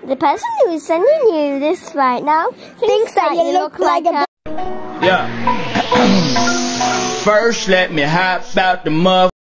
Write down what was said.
The person who is sending you this right now thinks that you look like a... Yeah. First, let me hop out the mother.